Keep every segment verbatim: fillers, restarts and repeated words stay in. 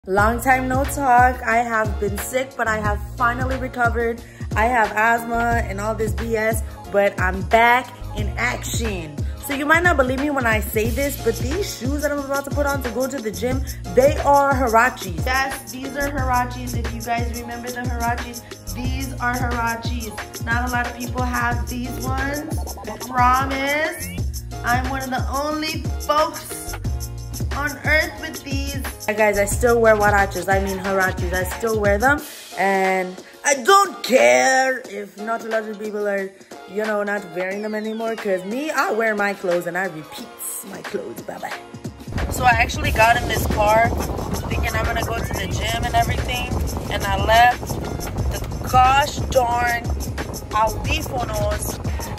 Long time no talk. I have been sick, but I have finally recovered. I have asthma and all this B S, but I'm back in action. So you might not believe me when I say this, but these shoes that I'm about to put on to go to the gym, they are Huaraches. Yes, these are Huaraches. If you guys remember the Huaraches, these are Huaraches. Not a lot of people have these ones. I promise. I'm one of the only folks on earth with these. Hey guys, I still wear Huaraches. I mean Huaraches. I still wear them, and I don't care if not a lot of people are, you know, not wearing them anymore. Cause me, I wear my clothes and I repeat my clothes. Bye bye. So I actually got in this car thinking I'm gonna go to the gym and everything, and I left the gosh darn audífonos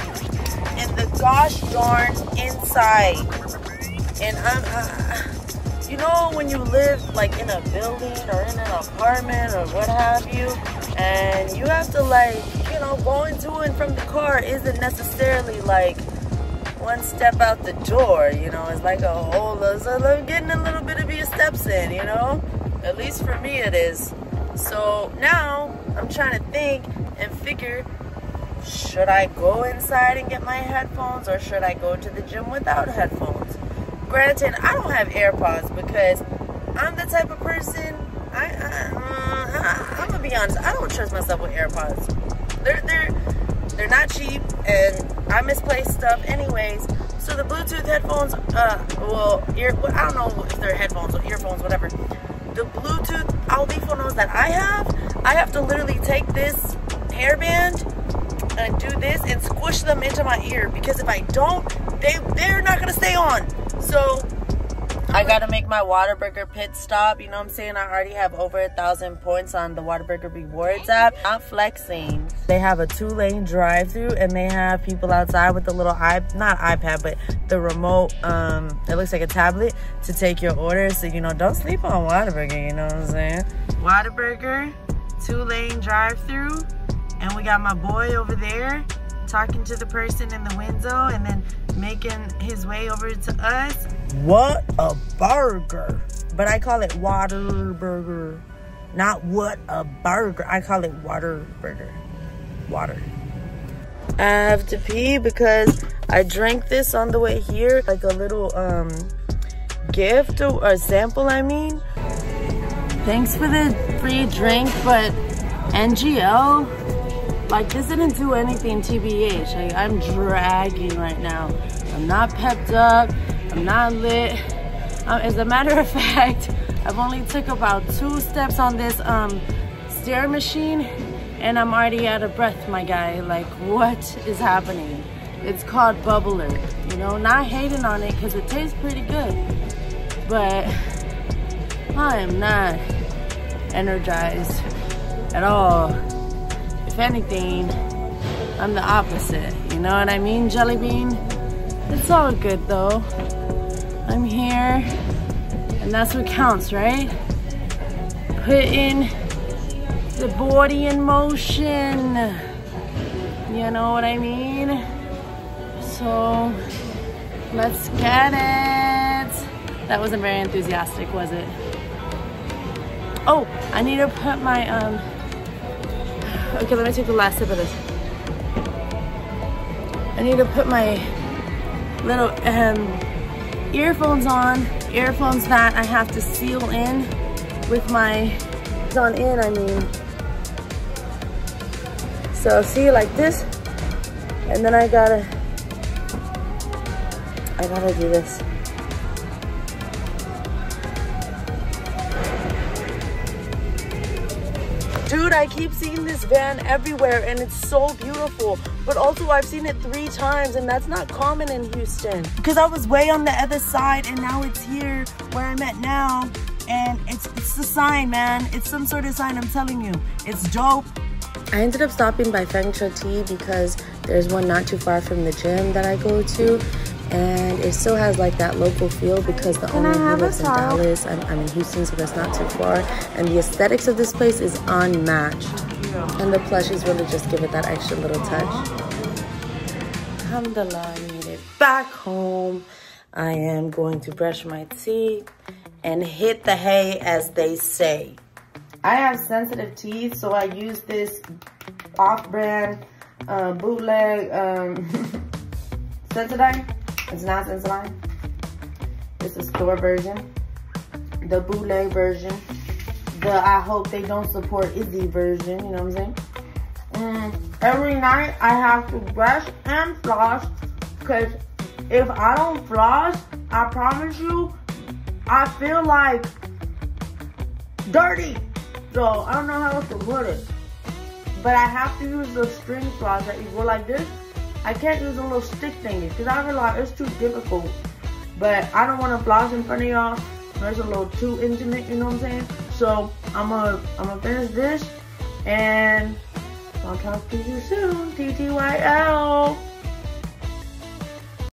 in the gosh darn inside. And I'm, uh, you know, when you live like in a building or in an apartment or what have you, and you have to like, you know, going to and from the car isn't necessarily like one step out the door, you know, it's like a whole, so getting a little bit of your steps in, you know, at least for me it is. So now I'm trying to think and figure, should I go inside and get my headphones or should I go to the gym without headphones? Granted, I don't have AirPods because I'm the type of person, I, I, uh, I, I'm gonna be honest, I don't trust myself with AirPods. They're, they're, they're not cheap and I misplace stuff anyways. So the Bluetooth headphones, uh, well, ear, well, I don't know if they're headphones or earphones, whatever. The Bluetooth audífonos that I have, I have to literally take this hairband and do this and squish them into my ear, because if I don't, they, they're not gonna stay on. So I gotta make my Whataburger pit stop. You know what I'm saying? I already have over a thousand points on the Whataburger Rewards app. Not flexing. They have a two lane drive through and they have people outside with the little iP not iPad, but the remote, um, it looks like a tablet to take your order. So, you know, don't sleep on Whataburger, you know what I'm saying? Whataburger, two lane drive through. And we got my boy over there talking to the person in the window and then making his way over to us. What a burger. But I call it water burger. Not what a burger. I call it water burger. Water. I have to pee because I drank this on the way here. Like a little um gift or a sample, I mean. Thanks for the free drink, but N G L, like this didn't do anything T B H. Like, I'm dragging right now. I'm not pepped up. I'm not lit. Um, as a matter of fact, I've only took about two steps on this um, stair machine and I'm already out of breath, my guy. Like, what is happening? It's called Bubbler. You know, not hating on it because it tastes pretty good, but I am not energized at all. If anything, I'm the opposite. You know what I mean, Jelly Bean? It's all good though. I'm here, and that's what counts, right? Putting the body in motion. You know what I mean? So, let's get it. That wasn't very enthusiastic, was it? Oh, I need to put my, um, okay, let me take the last sip of this. I need to put my little um, earphones on. Earphones that I have to seal in with my, on in, I mean. So see, like this, and then I gotta, I gotta do this. Dude, I keep seeing this van everywhere and it's so beautiful. But also I've seen it three times and that's not common in Houston. Because I was way on the other side and now it's here where I'm at now. And it's, it's a sign, man. It's some sort of sign, I'm telling you. It's dope. I ended up stopping by Feng Cho Tea because there's one not too far from the gym that I go to. And it still has like that local feel because the owner who lives in Dallas, I'm, I'm in Houston, so that's not too far. And the aesthetics of this place is unmatched. And the plushies really just give it that extra little touch. Alhamdulillah, I made it back home. I am going to brush my teeth and hit the hay, as they say. I have sensitive teeth, so I use this off-brand uh, bootleg um, Sensodyne. It's not Sensodyne. It's a store version. The bootleg version. The I hope they don't support Izzy version, you know what I'm saying? Mm, every night I have to brush and floss, because if I don't floss, I promise you, I feel like dirty. So I don't know how else to put it. But I have to use the string floss that you go like this. I can't use a little stick thingy because I realize it's too difficult. But I don't want to floss in front of y'all. It's a little too intimate, you know what I'm saying? So I'm gonna I'm gonna finish this, and I'll talk to you soon. T T Y L.